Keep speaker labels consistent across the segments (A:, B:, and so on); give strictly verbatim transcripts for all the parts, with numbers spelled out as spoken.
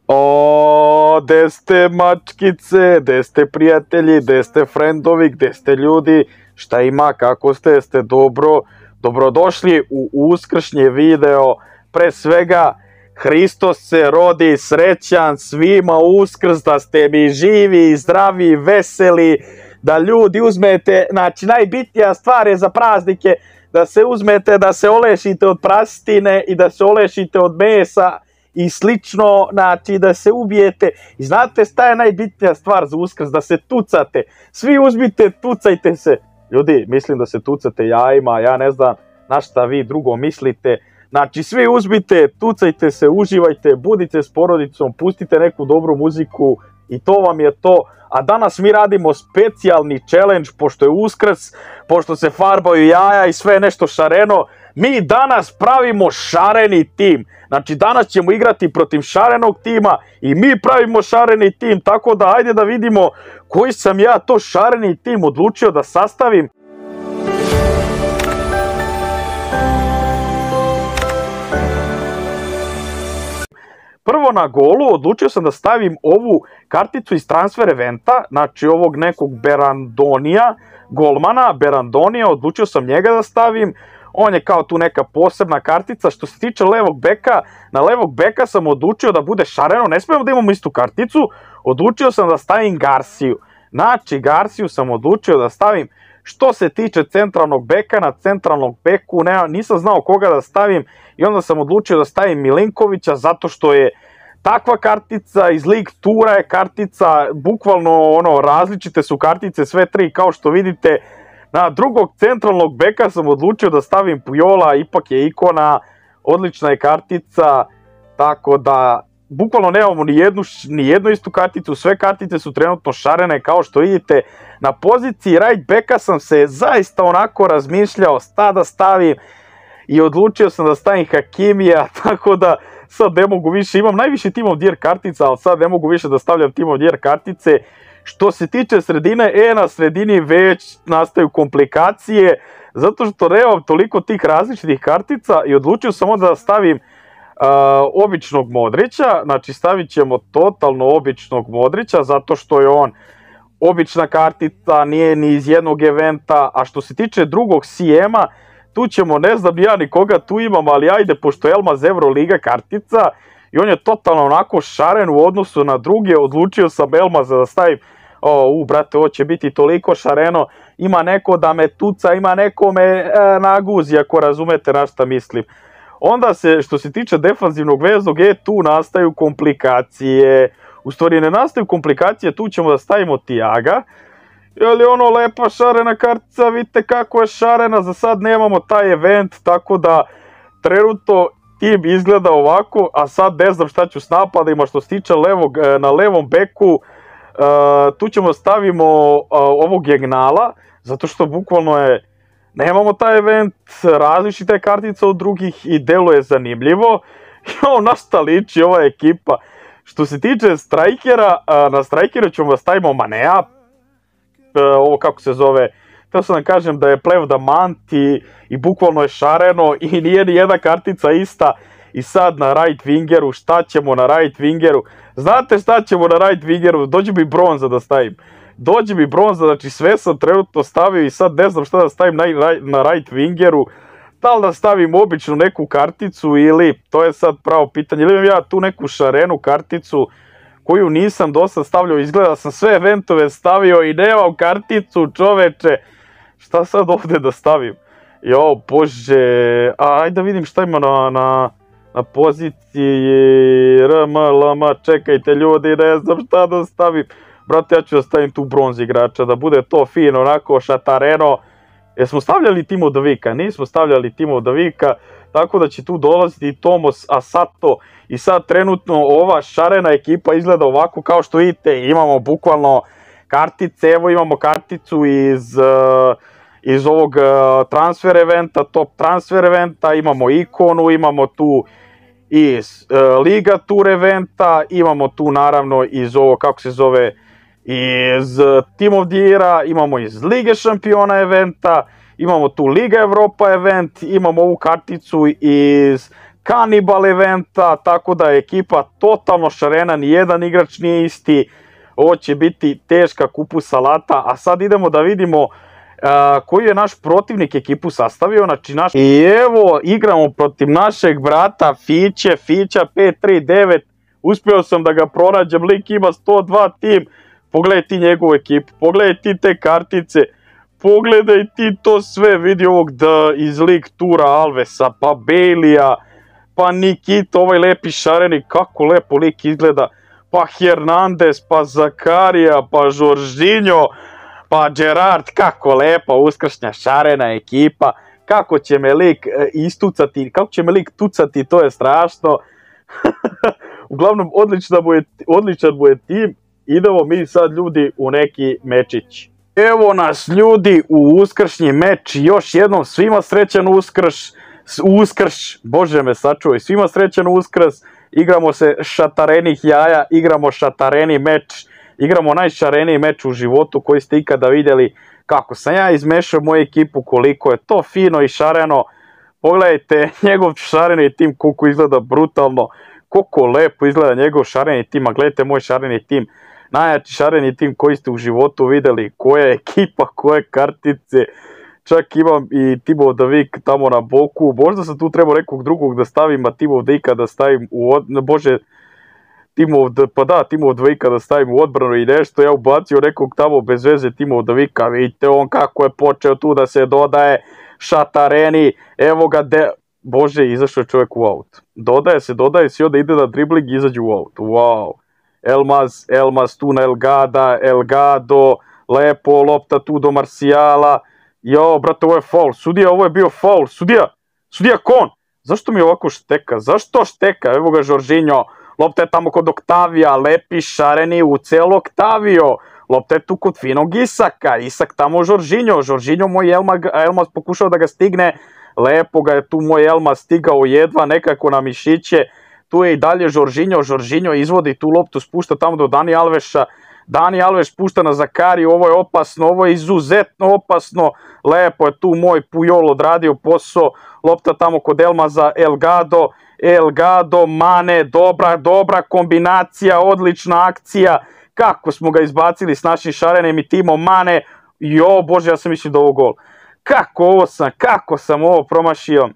A: O, gde ste mačkice, gde ste prijatelji, gde ste frendovi, gde ste ljudi, šta ima, kako ste, jeste dobro, dobrodošli u uskršnji video, pre svega, Hristos se rodi, srećan, svima uskrs, da ste mi živi, zdravi, veseli, da ljudi uzmete, znači najbitnija stvar je za praznike, da se uzmete, da se olešite od prastine i da se olešite od mesa, i slično, znači da se ubijete. I znate šta je najbitnija stvar za uskrs? Da se tucate. Svi uzmite, tucajte se. Ljudi, mislim da se tucate jajima, ja ne znam na šta vi drugo mislite. Znači svi uzmite, tucajte se, uživajte, budite s porodicom, pustite neku dobru muziku i to vam je to. A danas mi radimo specijalni challenge, pošto je uskrs, pošto se farbaju jaja i sve nešto šareno. Mi danas pravimo šareni tim. Znači danas ćemo igrati protiv šarenog tima i mi pravimo šareni tim, tako da ajde da vidimo koji sam ja to šareni tim odlučio da sastavim. Prvo na golu odlučio sam da stavim ovu karticu iz transfer eventa, znači ovog nekog Berandonija, golmana Berandonija, odlučio sam njega da stavim. On je kao tu neka posebna kartica. Što se tiče levog beka, na levog beka sam odlučio da bude šareno, ne smijemo da imamo istu karticu, odlučio sam da stavim Garciju. Znači Garciju sam odlučio da stavim. Što se tiče centralnog beka, na centralnog beku ne, nisam znao koga da stavim i onda sam odlučio da stavim Milinkovića zato što je takva kartica, iz League Tura je kartica, bukvalno ono, različite su kartice sve tri kao što vidite. Na drugog centralnog beka sam odlučio da stavim Pujola, ipak je ikona, odlična je kartica, tako da bukvalno nemamo ni jednu, ni jednu istu karticu, sve kartice su trenutno šarene kao što vidite. Na poziciji right beka sam se zaista onako razmišljao šta da stavim i odlučio sam da stavim Hakimija, tako da sad ne mogu više, imam najviše Team of the Year kartica, ali sad ne mogu više da stavljam Team of the Year kartice. Što se tiče sredine, e, na sredini već nastaju komplikacije, zato što nemam toliko tih različitih kartica i odlučio sam onda da stavim uh, običnog Modrića, znači stavit ćemo totalno običnog Modrića, zato što je on obična kartica, nije ni iz jednog eventa, a što se tiče drugog C M-a, tu ćemo, ne znam ja ni koga tu imam, ali ajde, pošto je Elmas Euroliga kartica, i on je totalno onako šaren u odnosu na druge, odlučio sam Elmaza da stavim. O, u, brate, ovo će biti toliko šareno, ima neko da me tuca, ima neko me e, naguzi, ako razumete na šta mislim. Onda se, što se tiče defanzivnog veznog, e, tu nastaju komplikacije. U stvari ne nastaju komplikacije, tu ćemo da stavimo Tiaga. Jer je ono lepa šarena kartica, vidite kako je šarena, za sad nemamo taj event, tako da trenutno tim izgleda ovako, a sad ne znam šta ću s napadima. Što se tiče levog, na levom beku, Uh, tu ćemo stavimo uh, ovog Jegnala, zato što bukvalno je, nemamo taj event, različita je kartica od drugih i deluje zanimljivo. Jo, na šta liči ova ekipa. Što se tiče strajkera, uh, na strajkera ćemo da stavimo Manea, uh, ovo kako se zove, htio sam da kažem da je plev Damant i, i bukvalno je šareno i nije ni jedna kartica ista. I sad na right wingeru, šta ćemo na right wingeru? Znate šta ćemo na right wingeru? Dođe mi bronza da stavim. Dođe mi bronza, znači sve sam trenutno stavio i sad ne znam šta da stavim na, na right wingeru. Da li da stavim običnu neku karticu ili, to je sad pravo pitanje, ili imam ja tu neku šarenu karticu koju nisam dosta stavljao, izgleda sam sve eventove stavio i nemam karticu, čoveče. Šta sad ovdje da stavim? Jo, bože, a, ajde da vidim šta ima na... na na poziciji R M L M, čekajte ljudi, ne znam šta da stavim. Brate, ja ću da stavim tu bronz igrača, da bude to fino, onako šatareno. Jesmo stavljali Timo Davika? Nismo stavljali Timo Davika, tako da će tu dolaziti Tomos Asato. I sad trenutno ova šarena ekipa izgleda ovako, kao što vidite, imamo bukvalno kartice, evo imamo karticu iz... Uh, iz ovog uh, transfer eventa, top transfer eventa, imamo ikonu, imamo tu iz uh, Liga Tour eventa, imamo tu naravno iz ovo, kako se zove, iz uh, Team of the Year-a, imamo iz Lige šampiona eventa, imamo tu Liga Evropa event, imamo ovu karticu iz kanibal eventa, tako da je ekipa totalno šarena, nijedan igrač nije isti, ovo će biti teška kupus salata, a sad idemo da vidimo Uh, koji je naš protivnik ekipu sastavio, znači naš... I evo, igramo protiv našeg brata Fiće, Fića pet tri devet, uspio sam da ga pronađem, lik ima sto dva tim, pogledaj ti njegovu ekipu, pogledaj ti te kartice, pogledaj ti to sve, vidi ovog da iz lig Tura Alvesa, pa Bejlija, pa Nikita, ovaj lepi šareni, kako lepo lik izgleda, pa Hernandez, pa Zakarija, pa Jorginho, pa Gerard, kako lepa uskršnja šarena ekipa, kako će me lik istucati, kako će me lik tucati, to je strašno. Uglavnom, odličan mu je, odličan mu je tim, idemo mi sad ljudi u neki mečić. Evo nas ljudi u uskršnji meč, još jednom svima srećan uskrš, uskrš, bože me sačuvaj, svima srećan uskrs, igramo se šatarenih jaja, igramo šatareni meč, igramo najšareniji meč u životu koji ste ikada vidjeli, kako sam ja izmešao moju ekipu, koliko je to fino i šareno. Pogledajte njegov šareni tim, koliko izgleda brutalno, koliko lepo izgleda njegov šareni tim, a gledajte moj šareni tim, najjači šareni tim koji ste u životu vidjeli, koja je ekipa, koje kartice, čak imam i Timov Davik tamo na boku, možda sam tu trebao nekog drugog da stavim, a Timov Davika da stavim u od... bože, Timov, pa da, Timov Davika da stavim u odbranu i nešto, ja ubacio nekog tamo bez veze Timov Davika, vidite on kako je počeo tu da se dodaje šatareni, evo ga, de... bože, izašao je čovjek u aut, dodaje se, dodaje se i onda ide na dribling i izađe u aut, wow, Elmaz, Elmaz tu na Elgada, Elgado, lepo, lopta tu do Marsijala, jo, brate, ovo je faul, sudija, ovo je bio faul, sudija, sudija Kon, zašto mi ovako šteka, zašto šteka, evo ga Jorginho, lopta je tamo kod Oktavija, lepi šareni u celo Oktavio. Lopta je tu kod finog Isaka, Isak tamo Jorginho, Jorginho moj Elma, Elmas pokušao da ga stigne, lepo ga je tu moj Elmas stigao jedva nekako na mišiće, tu je i dalje Jorginho, Jorginho izvodi tu loptu, spušta tamo do Dani Alveša, Dani Alves pušta na Zakariju, ovo je opasno, ovo je izuzetno opasno, lepo je tu moj Pujol odradio posao, lopta tamo kod Elmaza, Elgado, Elgado, Mane, dobra, dobra kombinacija, odlična akcija, kako smo ga izbacili s našim šarenim i timom Mane, jo bože, ja sam mislio da ovo gol, kako ovo sam, kako sam ovo promašio,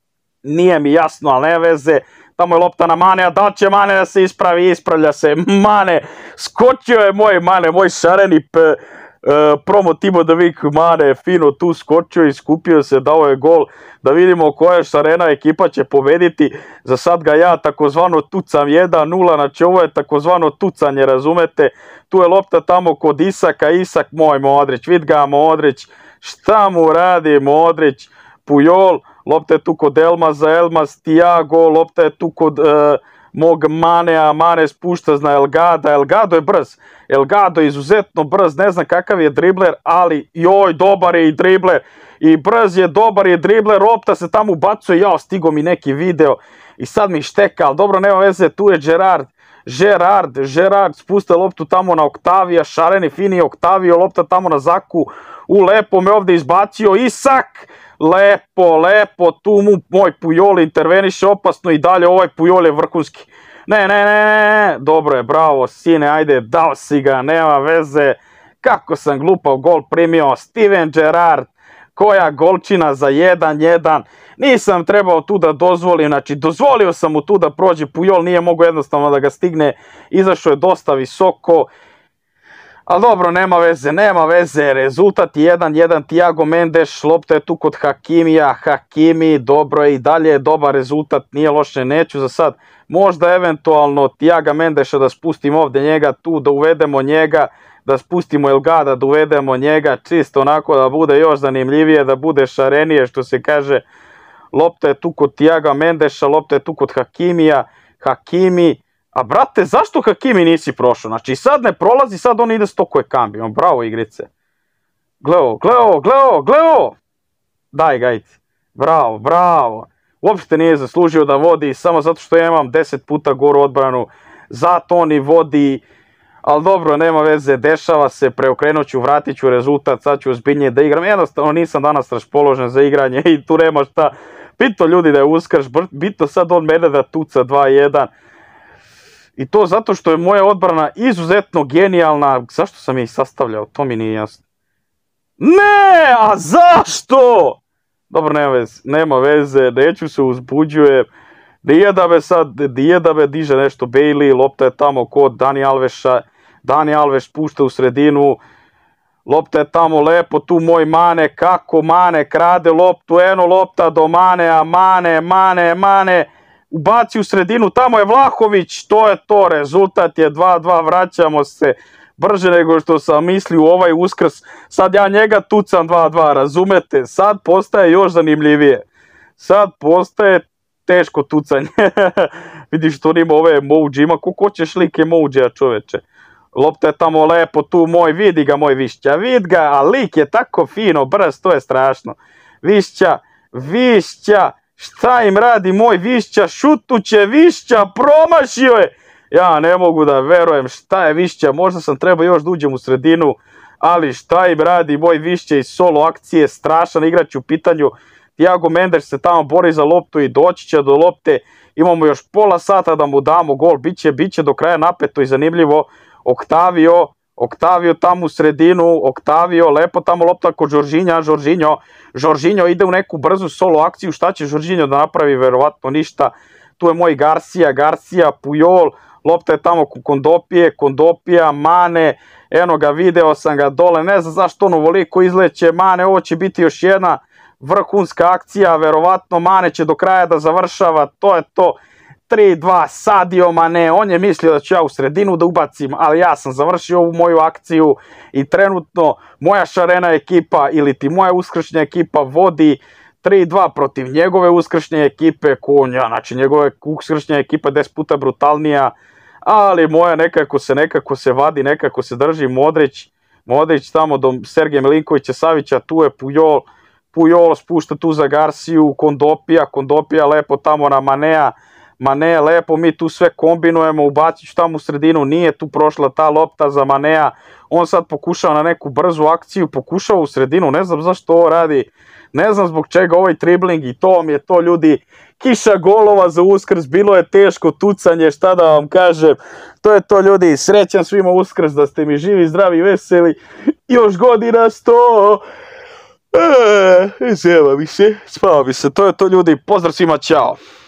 A: nije mi jasno, ali ne veze, tamo je lopta na Mane, a da li će Mane da se ispravi, ispravlja se, Mane, skočio je moj Mane, moj šareni p, Uh, promo Timov Davik Mane fino tu skočio i skupio se, dao je gol, da vidimo koja šarena ekipa će pobediti, za sad ga ja takozvano tucam jedan nula, znači ovo je takozvano tucanje, razumete, tu je lopta tamo kod Isaka, Isak moj Modrić, vid ga Modrić, šta mu radi Modrić, Pujol, lopta je tu kod Elmaza, Elmaz, Tiago, lopta je tu kod uh, mog Manea, Mane spušta na Elgada, Elgado je brz, Elgado je izuzetno brz, ne znam kakav je dribler, ali joj, dobar je i dribler, i brz je, dobar je dribler, lopta se tamo ubacuje, jao, stigo mi neki video, i sad mi šteka, ali dobro, nema veze, tu je Gerard, Gerard, Gerard, spuste loptu tamo na Oktavija, šareni, fini Oktavio, lopta tamo na Zaku, u lepo me ovdje izbacio, Isak, lepo, lepo, tu mu moj Pujol interveniše opasno i dalje, ovaj Pujol je vrhunski. Ne, ne, ne, ne, dobro je, bravo, sine, ajde, dao si ga, nema veze. Kako sam glupav gol primio, Steven Gerrard, koja golčina za jedan jedan. Nisam trebao tu da dozvolim, znači dozvolio sam mu tu da prođe, Pujol nije mogao jednostavno da ga stigne, izašao je dosta visoko. Ali dobro, nema veze, nema veze, rezultat je jedan jedan, Thiago Mendes, lopta je tu kod Hakimija, Hakimi, dobro je i dalje, dobar rezultat, nije loše, neću za sad, možda eventualno Thiago Mendesa da spustim ovdje njega, tu da uvedemo njega, da spustimo Elgada, da uvedemo njega, čisto onako da bude još zanimljivije, da bude šarenije, što se kaže, lopta je tu kod Thiago Mendesa, lopta je tu kod Hakimija, Hakimi. A brate, zašto Hakimi nisi prošao? Znači sad ne prolazi, sad on ide sto koje kambi. Bravo igrice. Gleo, gleo, gleo, gleo. Daj gajci. Bravo, bravo. Uopšte nije zaslužio da vodi, samo zato što ja imam deset puta goru odbranu. Zato on i vodi. Ali dobro, nema veze, dešava se, preokrenut ću, vratit ću rezultat, sad ću ozbiljnije da igram. Jednostavno nisam danas raspoložen za igranje i tu nema šta. bitno ljudi da je Uskrs, bitno sad on mene da tuca dva jedan. I to zato što je moja odbrana izuzetno genijalna. Zašto sam je i sastavljao? To mi nije jasno. Ne, a zašto? Dobro, nema veze, nema veze, neću se uzbuđujem. Nije da me sad, nije da me diže nešto Bailey, lopta je tamo kod Dani Alveša. Dani Alveš pušta u sredinu. Lopta je tamo lepo, tu moj Mane, kako Mane krade loptu, eno lopta do Mane, a Mane, Mane, Mane, ubaci u sredinu, tamo je Vlahović, to je to, rezultat je dva dva, vraćamo se brže nego što sam mislio u ovaj Uskrs, sad ja njega tucam dva dva, razumete, sad postaje još zanimljivije, sad postaje teško tucanje, vidiš to nima ove emoji, ima ko hoćeš lik emoji-a čoveče. Lopta je tamo lepo, tu moj, vidi ga moj Višća, vid ga, a lik je tako fino, brz, to je strašno. Višća, Višća, šta im radi moj Višća, šutuće Višća, promašio je. Ja ne mogu da verujem šta je Višća, možda sam trebao još da uđem u sredinu, ali šta im radi moj Višća iz solo akcije, strašan igrač u pitanju. Thiago Mendes se tamo bori za loptu i doći će do lopte, imamo još pola sata da mu damo gol, biće, biće do kraja napeto i zanimljivo. Octavio, Octavio tamo u sredinu, Octavio, lepo tamo lopta kod Jorginha, Jorginho, Jorginho ide u neku brzu solo akciju, šta će Jorginho da napravi, verovatno ništa, tu je moj Garcia, Garcia, Puyol, lopta je tamo kod Kondopije, Kondopija, Mane, eno ga, video sam ga dole, ne znam zašto on ovoliko izleće, Mane, ovo će biti još jedna vrhunska akcija, verovatno Mane će do kraja da završava, to je to, tri dva, Sadio Mane, on je mislio da ću ja u sredinu da ubacim, ali ja sam završio ovu moju akciju i trenutno moja šarena ekipa ili ti moja uskršnja ekipa vodi tri dva protiv njegove uskršnje ekipe, konja, znači njegove uskršnja ekipa deset puta brutalnija, ali moja nekako se, nekako se vadi, nekako se drži Modrić, Modrić tamo do Sergeja Milinkovića Savića, tu je Puyol, Puyol spušta tu za Garciju, Kondopija, Kondopija lepo tamo na Manea, Mane, lepo, mi tu sve kombinujemo, ubacit ću tamo u sredinu, nije tu prošla ta lopta za Manea, on sad pokušava na neku brzu akciju, pokušava u sredinu, ne znam zašto ovo radi, ne znam zbog čega ovaj tribling i to mi je to ljudi, kiša golova za Uskrs, bilo je teško tucanje, šta da vam kažem, to je to ljudi, srećan svima Uskrs, da ste mi živi, zdravi i veseli, još godina sto, eee, zeva mi se, spava mi se, to je to ljudi, pozdrav svima, čao.